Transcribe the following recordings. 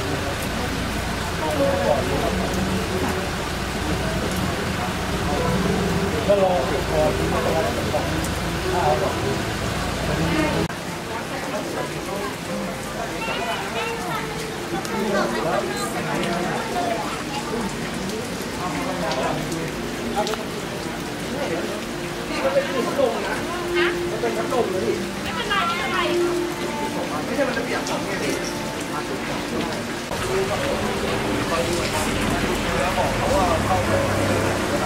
ก็รอพอที่จะได้ของข้าวหรอกนี่ก็เป็นขนมนะมันเป็นขนมเลยดิไม่เป็นไรไม่ใช่มันจะเปียกของไงดิแล้วบอกเขาว่าเข้าไปอะไร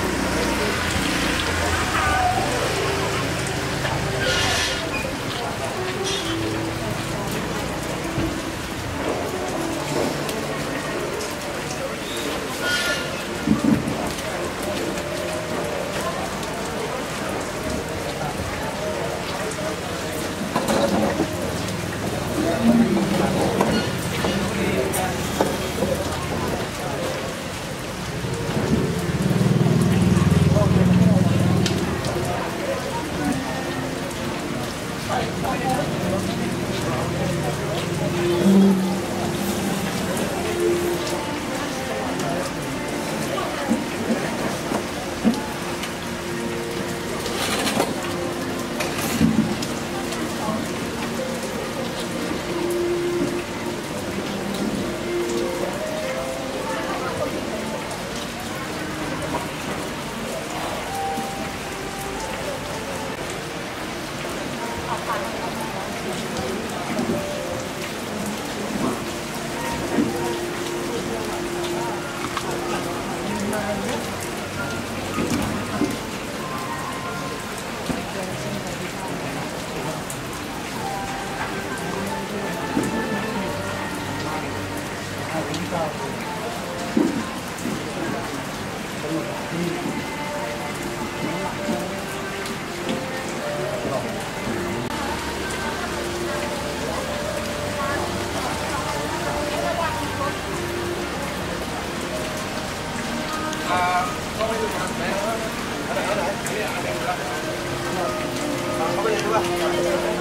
เข้าไปดูกันไหมอันไหนอันไหนอันนี้อันไหนเข้าไปดูว่า